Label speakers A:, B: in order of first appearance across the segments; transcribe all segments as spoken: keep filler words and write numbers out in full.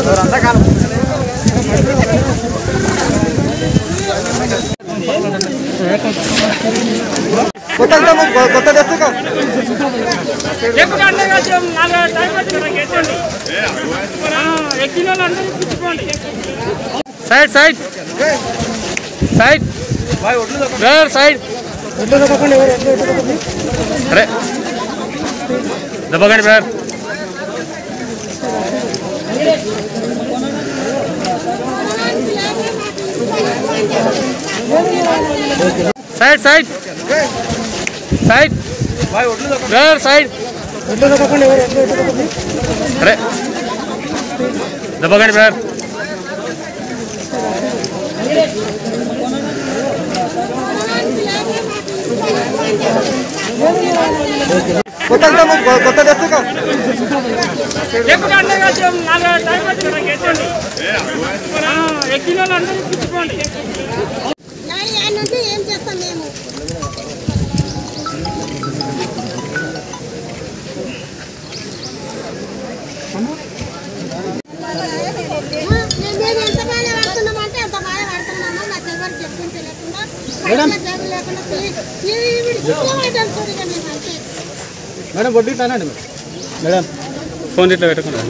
A: side side side side అరే దెబ్బకండి sir side side side side అరే దెబ్బకండి సార్
B: ఏం చేస్తాం మేము మేము ఎంత బాగా పడుతున్నామంటే ఎంత బాగా పడుతున్నామో నాకు ఎవరు చెప్పించే లేకుండా లేకుండా
A: మేడం బొడ్డి తానండి మేడం ఫోన్ ఇట్లా పెట్టుకున్నా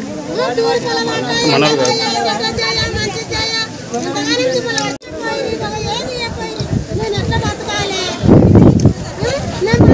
A: మన
B: నేను ఎట్లా బతకాలి